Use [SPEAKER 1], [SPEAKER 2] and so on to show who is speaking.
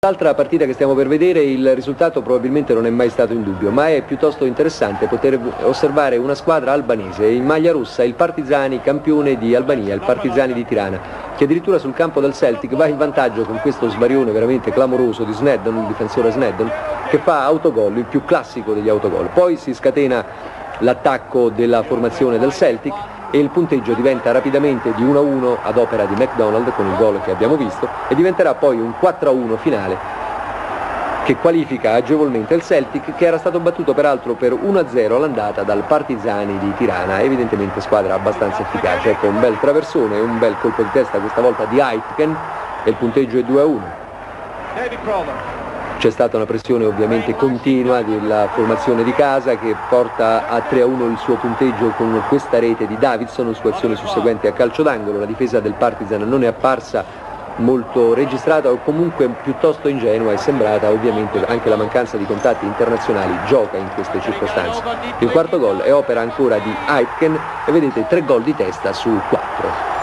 [SPEAKER 1] L'altra partita che stiamo per vedere, il risultato probabilmente non è mai stato in dubbio, ma è piuttosto interessante poter osservare una squadra albanese, in maglia rossa il Partizani, campione di Albania, il Partizani di Tirana, che addirittura sul campo del Celtic va in vantaggio con questo sbarione veramente clamoroso di Sneddon, il difensore Sneddon, che fa autogol, il più classico degli autogol. Poi si scatena l'attacco della formazione del Celtic e il punteggio diventa rapidamente di 1-1 ad opera di McDonald con il gol che abbiamo visto e diventerà poi un 4-1 finale che qualifica agevolmente il Celtic, che era stato battuto peraltro per 1-0 all'andata dal Partizani di Tirana, evidentemente squadra abbastanza efficace. Ecco un bel traversone e un bel colpo di testa questa volta di Aitken e il punteggio è 2-1. C'è stata una pressione ovviamente continua della formazione di casa che porta a 3-1 il suo punteggio con questa rete di Davidson su azione susseguente a calcio d'angolo. La difesa del Partizan non è apparsa molto registrata o comunque piuttosto ingenua, è sembrata ovviamente anche la mancanza di contatti internazionali gioca in queste circostanze. Il quarto gol è opera ancora di Aitken e vedete 3 gol di testa su 4.